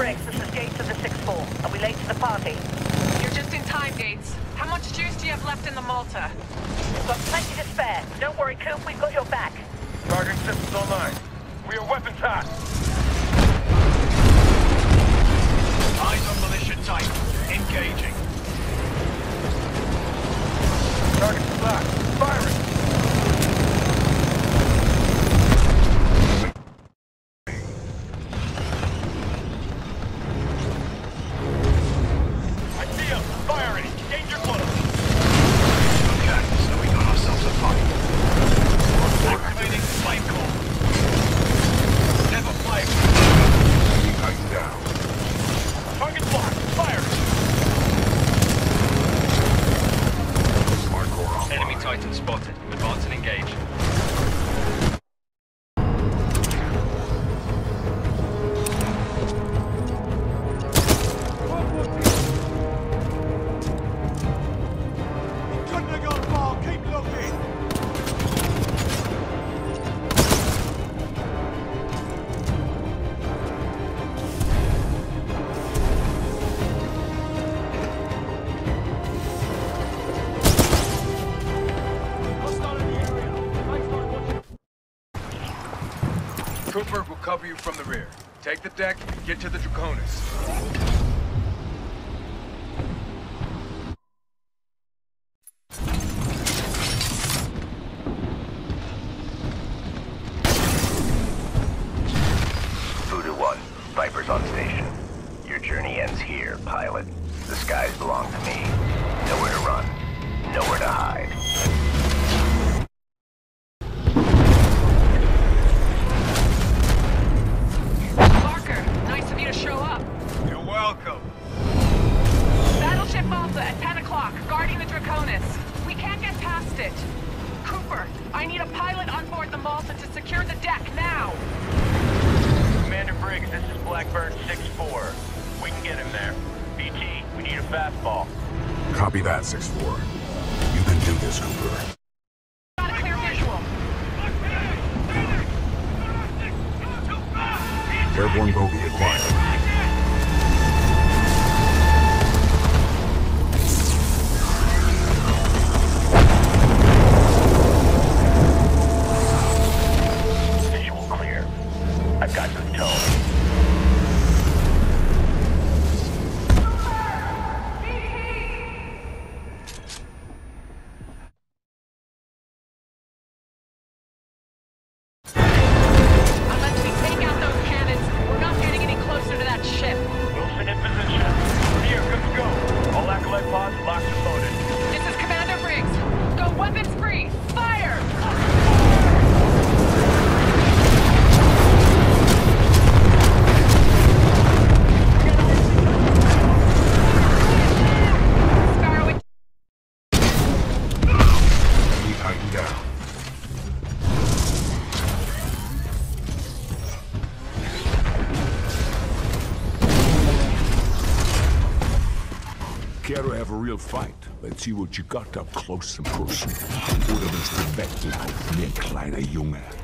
Briggs, this is Gates of the 6-4. Are we late to the party? You're just in time, Gates. How much juice do you have left in the Malta? We've got plenty to spare. Don't worry, Coop, we've got your back. Targeting systems online. We are weapons hot. Eyes on militia Titan. Engaging. Target locked. Firing. I see him. Firing. Danger close. Okay, so we got ourselves a fight. Activating flame call. Never flame. Titan down. Target locked. Firing. Enemy Titan spotted. Advance and engage. Couldn't have gone far. Keep looking. Cooper will cover you from the rear. Take the deck and get to the Draconis. Voodoo 1, Viper's on station. Your journey ends here, pilot. The skies belong to me. Nowhere to run. Nowhere to hide. Barker, nice of you to show up. You're welcome. Battleship Malta at 10 o'clock, guarding the Draconis. We can't get past it. Cooper, I need a pilot on board the Malta to secure the deck now. Commander Briggs, this is Blackburn 6-4. We can get him there. BT, we need a fastball. Copy that, 6-4. You can do this, Cooper. Got a clear visual. Airborne bogey acquired. Visual clear. I've got good tone. Unless we take out those cannons, we're not getting any closer to that ship. Wilson in position. Here, good to go. All acolyte pods locked and loaded. This is Commander Briggs. Go weapons free. Fire! Sparrow, Enemy Titan down. Care to have a real fight? Let's see what you got up close and personal. Oder willst du weglaufen, ihr kleiner Junge?